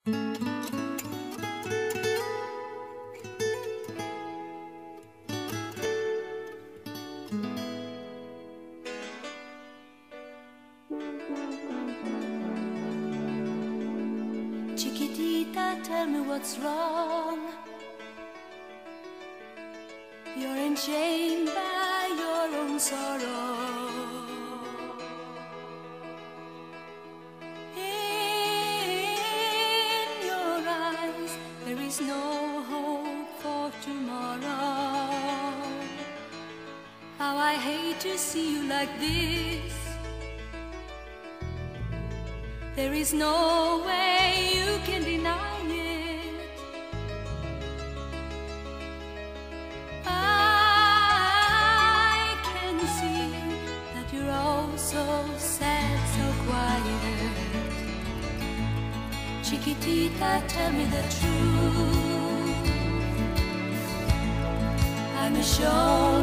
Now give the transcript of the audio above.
Chiquitita, tell me what's wrong. You're enchained by your own sorrow. In your eyes there is no hope for tomorrow. How I hate to see you like this. There is no way you can deny it. I can see that you're all so sad, so quiet. Chiquitita, tell me the truth. I'm ashamed